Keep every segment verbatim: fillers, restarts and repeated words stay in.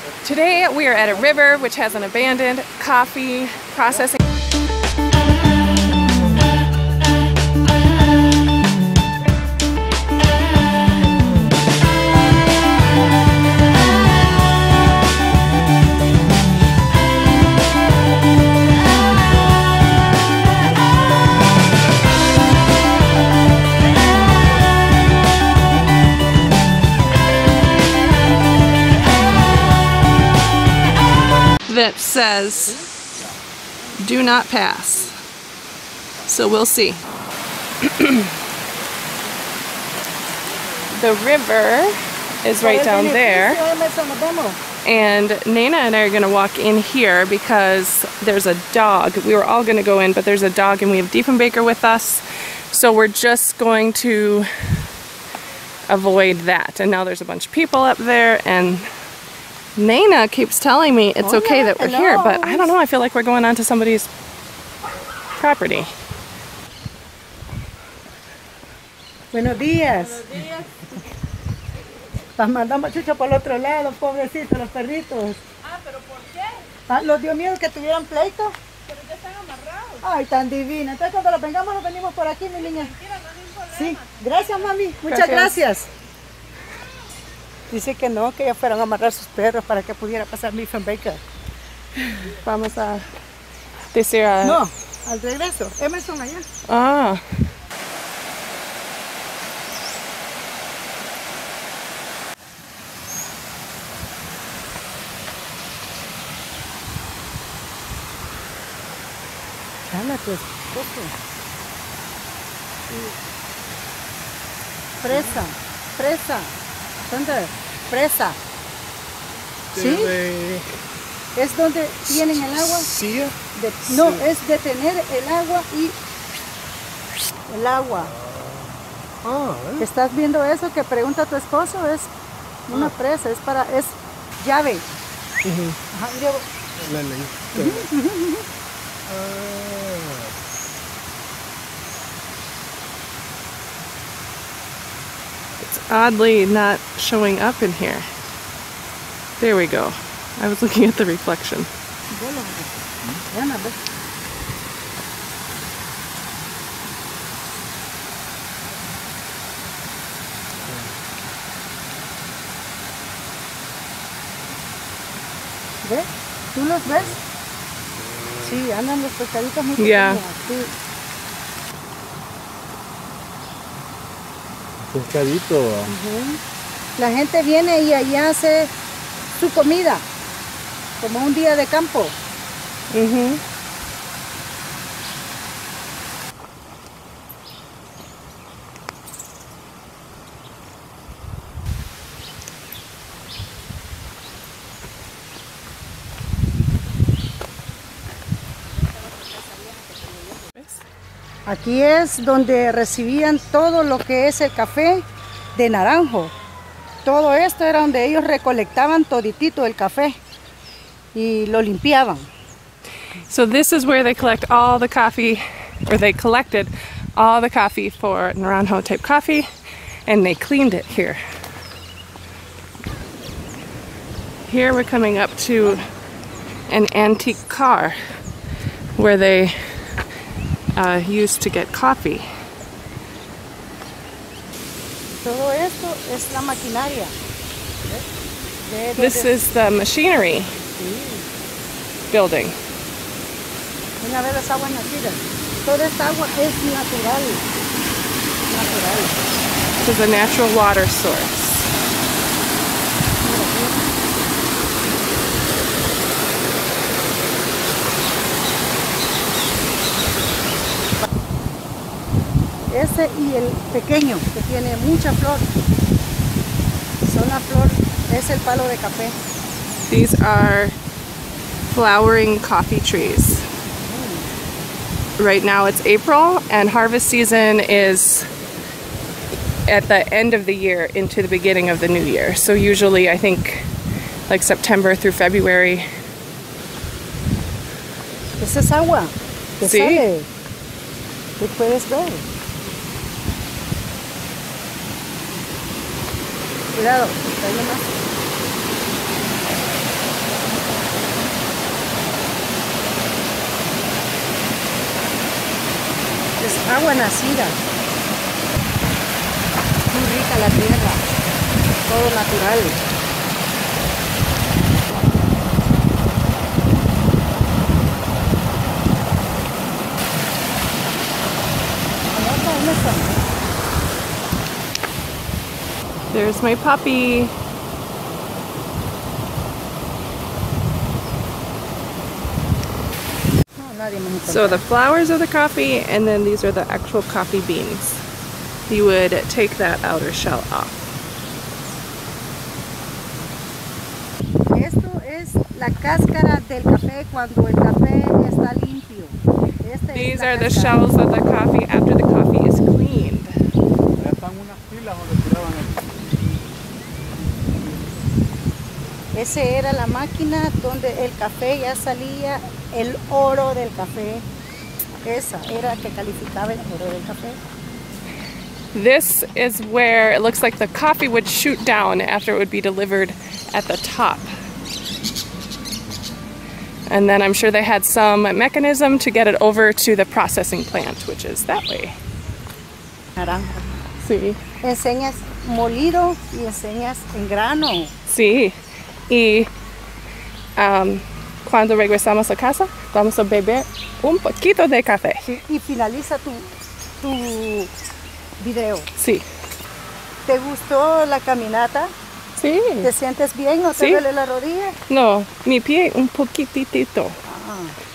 Today we are at a river which has an abandoned coffee processing. That says do not pass, so we'll see. The river is right down there, and Nena and I are going to walk in here because there's a dog. We were all going to go in, but there's a dog and we have Diefenbaker with us, so we're just going to avoid that. And now there's a bunch of people up there, and Nena keeps telling me it's okay that we're here, but I don't know, I feel like we're going onto somebody's property. Buenos días. Buenos días. Las mandamos chucho por el otro lado, pobrecitos los perritos. Ah, ¿pero por qué? Ah, los dio miedo que tuvieran pleito. Pero ya están amarrados. Ay, tan divina. Entonces cuando los vengamos, los venimos por aquí, mi niña. Mentira, no hay problema. Sí, gracias mami, muchas gracias. Dice que no, que ya fueron a amarrar sus perros para que pudiera pasar Diefenbaker. Vamos a decir a... No, al regreso. Emerson allá. Ah. Habla tu esposo. Presa, presa. ¿Dónde? Presa. ¿Sí? De... Es donde tienen el agua. ¿Sí? De, no, Sí. es detener el agua y el agua. Ah, ¿eh? ¿Estás viendo eso que pregunta tu esposo? Es una Ah. presa, es para, es llave. Uh-huh. Ajá, llevo. La ley. Ah. It's oddly not showing up in here. There we go. I was looking at the reflection. ¿Ves? ¿Tú los ves? Sí, andan los pescaditos muy Yeah. pequeños. Sí. Pescadito. Ujú. La gente viene y allá hace su comida, como un día de campo. Mm-hmm. Aquí es donde recibían todo lo que es el café de naranjo. Todo esto era donde ellos recolectaban toditito el café y lo limpiaban. So this is where they collect all the coffee, or they collected all the coffee for Naranjo type coffee, and they cleaned it here. Here we're coming up to an antique car where they uh, used to get coffee. Todo esto es la maquinaria. De- de- This de- is the machinery Sí. building. Una vez las aguas nacidas. Toda esta agua es natural. Natural. This is a natural water source. Ese y el pequeño, que tiene mucha flor. Son la flor, es el palo de café. These are flowering coffee trees. Right now it's April, and harvest season is at the end of the year into the beginning of the new year. So usually I think like September through February. Esa es agua que Sí. sale. Tú puedes ver. Cuidado, ahí nomás. Agua nacida. Muy rica la tierra. Todo natural. There's my puppy. So the flowers are the coffee, and then these are the actual coffee beans. You would take that outer shell off. Esto es la cáscara del café cuando el café está limpio. Este These es la are the cáscara. shells of the coffee after the coffee is cleaned. Ya están unas pilas donde tiraban el... Ese era la máquina donde el café ya salía, el oro del café. Esa era que calificaba el oro del café. This is where it looks like the coffee would shoot down after it would be delivered at the top. And then I'm sure they had some mechanism to get it over to the processing plant, which is that way. Naranja. Sí. Enseñas molido y enseñas en grano. Sí. Y um, cuando regresamos a casa, vamos a beber un poquito de café. Sí, y finaliza tu, tu video. Sí. ¿Te gustó la caminata? Sí. ¿Te sientes bien? ¿No te Sí. duele la rodilla? No, mi pie un poquitito. Ah.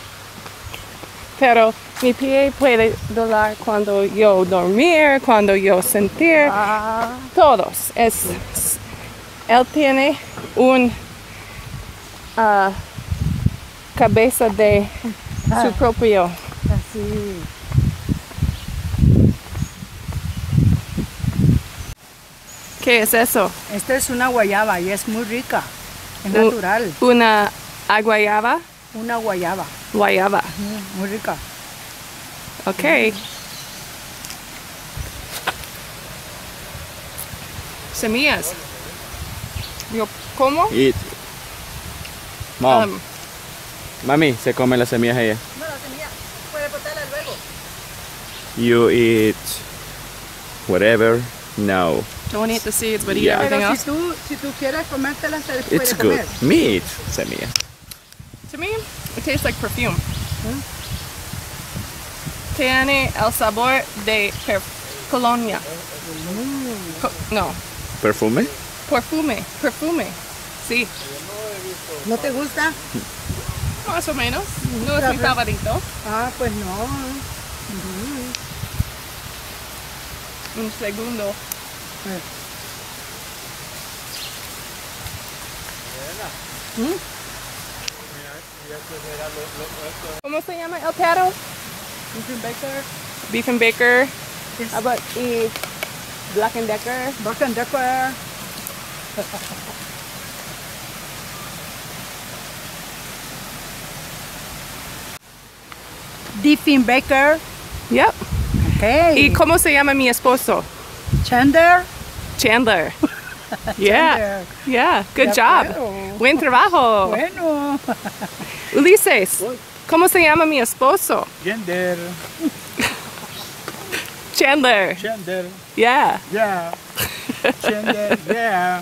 Pero mi pie puede doler cuando yo dormir, cuando yo sentir. Ah. Todos. Es, él tiene un uh, cabeza de su propio. Así. ¿Qué es eso? Esta es una guayaba y es muy rica. Es Un- natural. Una aguayaba. Una guayaba. Guayaba. Mm, muy rica. Ok. Semillas. Yo como. Eat. Mom, um, mami, se come las semillas ella. No, la semilla. Puede botarla luego. You eat whatever. No, don't eat the seeds, but eat Yeah. everything Pero else. si tú, si tú quieres comértela, te las it's puedes good. comer. Meat semillas. To me, it tastes like perfume. Tiene el sabor de per colonia. Co- no, Perfume. perfume, perfume. Sí, ¿No te gusta? más o menos. No es mi favorito. Ah, pues no. Un segundo. ¿Cómo se llama el perro? Beef and Baker. Beef and Baker. Yes. How about y Black and Decker? Black and Decker. Diefenbaker. Yep. Okay. ¿Y cómo se llama mi esposo? Chandler. Chandler. Yeah. Chandler. Yeah. Good De job. acuerdo. Buen trabajo. Bueno. Ulises, ¿cómo se llama mi esposo? Gender. Chandler. Gender. Yeah. Yeah. Gender. Yeah.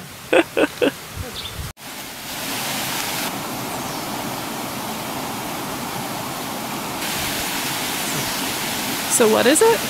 So what is it?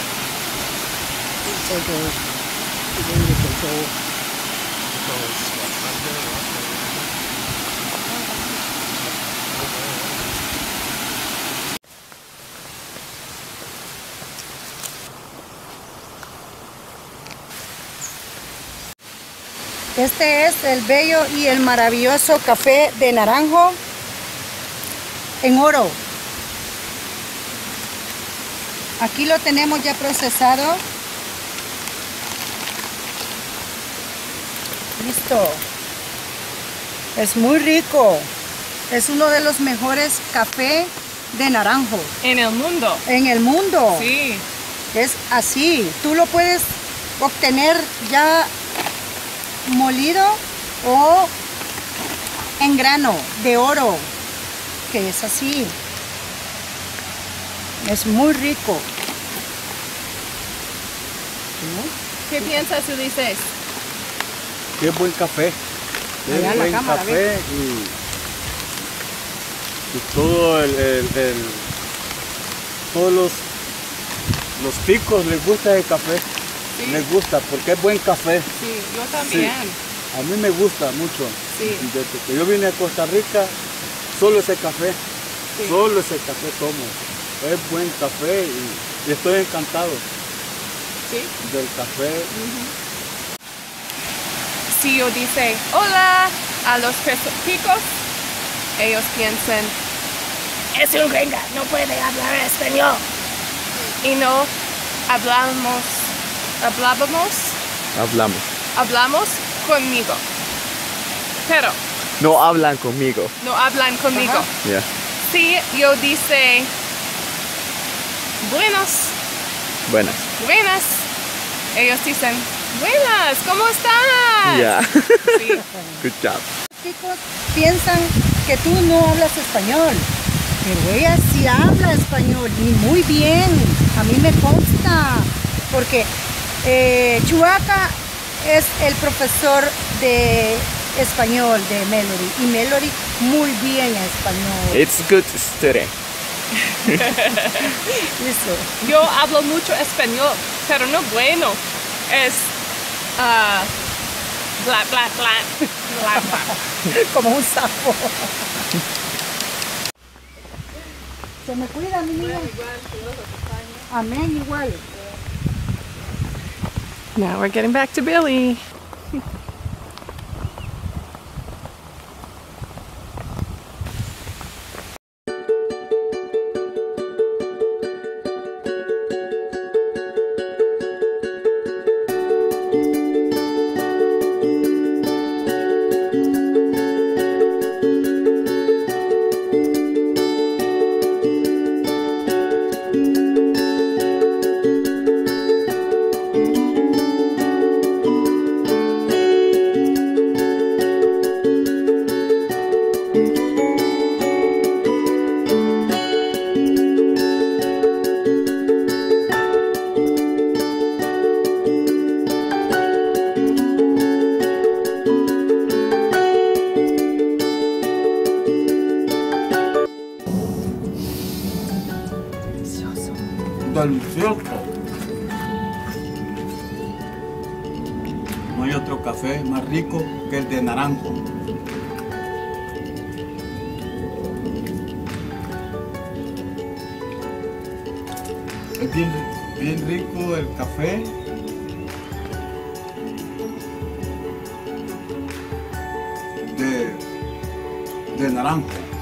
Este es el bello y el maravilloso café de naranjo en oro. Aquí lo tenemos ya procesado. Listo. Es muy rico. Es uno de los mejores cafés de naranjo En el mundo. en el mundo. Sí. Es así. Tú lo puedes obtener ya molido o en grano de oro, que es así. Es muy rico. ¿Qué piensas, Ulises? Qué buen café. Qué Allá en la buen cámara, café y, y todo el, el, el- todos los, los ticos les gusta el café. Sí. Les gusta porque es buen café. Sí, yo también. A mí me gusta mucho. Sí. Desde que yo vine a Costa Rica, solo ese café. Sí. Solo ese café tomo. Es buen café y, y estoy encantado Sí. del café. Si yo dice hola a los ticos, ellos piensan, es un gringa, no puede hablar español. Y no hablamos, hablábamos, Hablamos. hablamos conmigo. Pero No hablan conmigo. no hablan conmigo. Ajá. Yeah. Si yo dice buenos, Buenas. buenas, ellos dicen buenas, ¿cómo estás? Yeah. Sí. Good job. Chicos piensan que tú no hablas español, pero ella sí habla español y muy bien. A mí me consta, porque eh, Chubaca es el profesor de español de Melody y Melody muy bien español. It's good studying. Eso. Yo hablo mucho español, pero no bueno. Es ah, bla bla bla bla bla. Como un sapo. Se me cuida, mi niña. Amén, igual. Now we're getting back to Billy. Delicioso. No hay otro café más rico que el de naranjo. Es bien, bien rico el café. De, de naranjo.